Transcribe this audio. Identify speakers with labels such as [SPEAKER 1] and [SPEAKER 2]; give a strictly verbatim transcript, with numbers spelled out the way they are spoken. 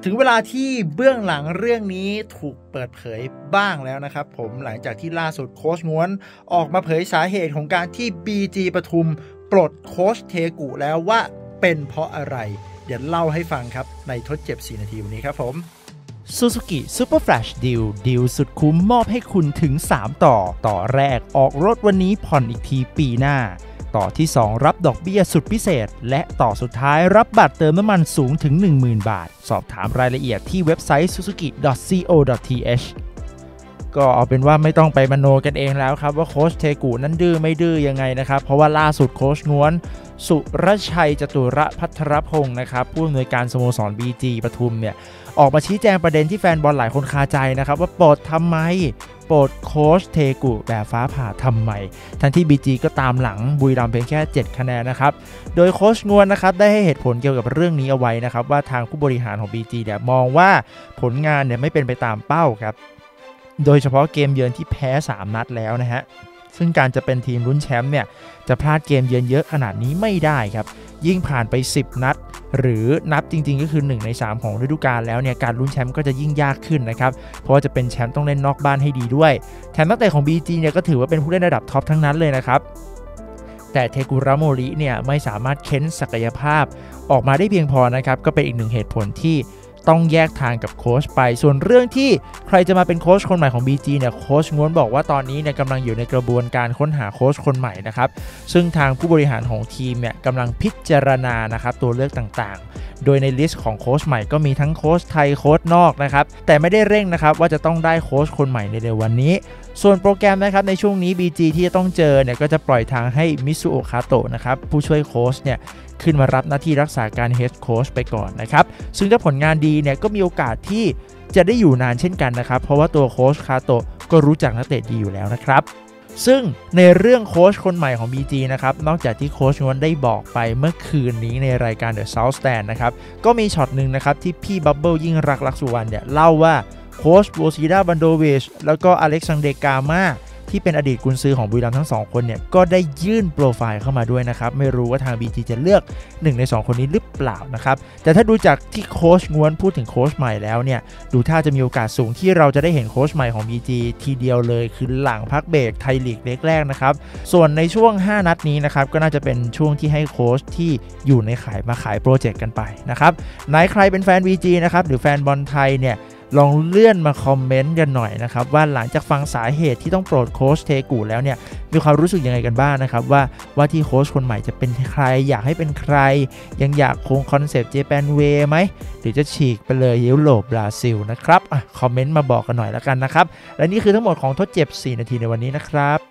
[SPEAKER 1] ถึงเวลาที่เบื้องหลังเรื่องนี้ถูกเปิดเผยบ้างแล้วนะครับผมหลังจากที่ล่าสุดโค้ชง้วนออกมาเผยสาเหตุของการที่ บี จี ปทุมปลดโค้ชเทกุแล้วว่าเป็นเพราะอะไรเดี๋ยวเล่าให้ฟังครับในทดเจ็บสี่นาทีวันนี้ครับผม
[SPEAKER 2] Suzuki Super Flash Deal ดีลสุดคุ้มมอบให้คุณถึงสามต่อต่อแรกออกรถวันนี้ผ่อนอีกทีปีหน้าต่อที่สองรับดอกเบี้ยสุดพิเศษและต่อสุดท้ายรับบัตรเติมน้ำมันสูงถึง หนึ่งหมื่น บาทสอบถามรายละเอียดที่เว็บไซต์ ซูซูกิ ดอท ซี โอ ดอท ที เอช ก็เอาเป็นว่าไม่ต้องไปมโนกันเองแล้วครับว่าโค้ชเทกุนั้นดื้อไม่ดื้อยังไงนะครับเพราะว่าล่าสุดโค้ชง้วนสุรชัยจตุรพัทรพงศ์นะครับผู้อำนวยการสโมสร บี จี ปทุมเนี่ยออกมาชี้แจงประเด็นที่แฟนบอลหลายคนคาใจนะครับว่าปลดทำไมปลดโค้ชเทกุแบบฟ้าผ่าทำไมทั้งที่ บี จี ก็ตามหลังบุรีรัมย์เพียงแค่เจ็ดคะแนนนะครับโดยโค้ชง้วนนะครับได้ให้เหตุผลเกี่ยวกับเรื่องนี้เอาไว้นะครับว่าทางผู้บริหารของ บี จี เนี่ยมองว่าผลงานเนี่ยไม่เป็นไปตามเป้าครับโดยเฉพาะเกมเยือนที่แพ้สามนัดแล้วนะฮะซึ่งการจะเป็นทีมลุ้นแชมป์เนี่ยจะพลาดเกมเยือนเยอะขนาดนี้ไม่ได้ครับยิ่งผ่านไปสิบนัดหรือนับจริงๆก็คือหนึ่งในสามของฤดูกาลแล้วเนี่ยการลุ้นแชมป์ก็จะยิ่งยากขึ้นนะครับเพราะว่าจะเป็นแชมป์ต้องเล่นนอกบ้านให้ดีด้วยแถมนักเตะของ บี จี เนี่ยก็ถือว่าเป็นผู้เล่นระดับท็อปทั้งนั้นเลยนะครับแต่เทกุระโมริเนี่ยไม่สามารถเค้นศักยภาพออกมาได้เพียงพอนะครับก็เป็นอีกหนึ่งเหตุผลที่ต้องแยกทางกับโค้ชไปส่วนเรื่องที่ใครจะมาเป็นโค้ชคนใหม่ของ บี จี เนี่ยโค้ชง้วนบอกว่าตอนนี้เนี่ยกำลังอยู่ในกระบวนการค้นหาโค้ชคนใหม่นะครับซึ่งทางผู้บริหารของทีมเนี่ยกำลังพิจารณานะครับตัวเลือกต่างๆโดยในลิสต์ของโค้ชใหม่ก็มีทั้งโค้ชไทยโค้ชนอกนะครับแต่ไม่ได้เร่งนะครับว่าจะต้องได้โค้ชคนใหม่ในเร็ววันนี้ส่วนโปรแกรมนะครับในช่วงนี้ บี จี ที่จะต้องเจอเนี่ยก็จะปล่อยทางให้มิซุโอะคาโตะนะครับผู้ช่วยโค้ชเนี่ยขึ้นมารับหน้าที่รักษาการเฮดโค้ชไปก่อนนะครับซึ่งถ้าผลงานดีเนี่ยก็มีโอกาสที่จะได้อยู่นานเช่นกันนะครับเพราะว่าตัวโค้ชคาโตะก็รู้จักนักเตะดีอยู่แล้วนะครับซึ่งในเรื่องโค้ชคนใหม่ของ บี จี นะครับนอกจากที่โค้ชง้วนได้บอกไปเมื่อคืนนี้ในรายการ The South Stand นะครับก็มีช็อตหนึ่งนะครับที่พี่บับเบิลยิ่งรักลักษุวรรณเนี่ยเล่าว่าโค้ชโบซิดาบันโดเวชแล้วก็อเล็กซานเดร์กามาที่เป็นอดีตกุนซือของบุรีรัมย์ทั้งสองคนเนี่ยก็ได้ยื่นโปรไฟล์เข้ามาด้วยนะครับไม่รู้ว่าทาง บี จี จะเลือกหนึ่งในสองคนนี้หรือเปล่านะครับแต่ถ้าดูจากที่โค้ชง้วนพูดถึงโค้ชใหม่แล้วเนี่ยดูท่าจะมีโอกาสสูงที่เราจะได้เห็นโค้ชใหม่ของ บี จี ทีเดียวเลยคือหลังพักเบรกไทยลีกเล็กแรกนะครับส่วนในช่วงห้านัดนี้นะครับก็น่าจะเป็นช่วงที่ให้โค้ชที่อยู่ในขายมาขายโปรเจกต์กันไปนะครับไหนใครเป็นแฟน บี จี นะครับหรือแฟนบอลไทยเนี่ยลองเลื่อนมาคอมเมนต์กันหน่อยนะครับว่าหลังจากฟังสาเหตุที่ต้องโปรดโค้ชเทกุแล้วเนี่ยมีความรู้สึกยังไงกันบ้าง นะครับว่าว่าที่โค้ชคนใหม่จะเป็นใครอยากให้เป็นใครยังอยากคงคอนเซปต์เจแปนเวย์ไหมหรือจะฉีกไปเลยยุโรปบราซิลนะครับอ่ะคอมเมนต์มาบอกกันหน่อยแล้วกันนะครับและนี่คือทั้งหมดของทดเจ็บสี่นาทีในวันนี้นะครับ